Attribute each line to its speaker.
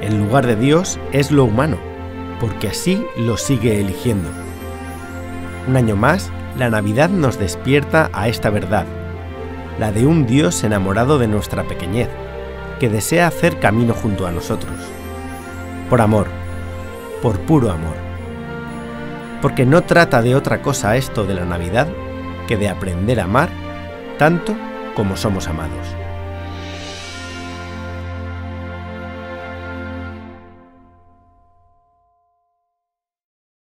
Speaker 1: en lugar de Dios es lo humano, porque así lo sigue eligiendo. Un año más, la Navidad nos despierta a esta verdad, la de un Dios enamorado de nuestra pequeñez, que desea hacer camino junto a nosotros. Por amor, por puro amor. Porque no trata de otra cosa esto de la Navidad que de aprender a amar tanto como somos amados.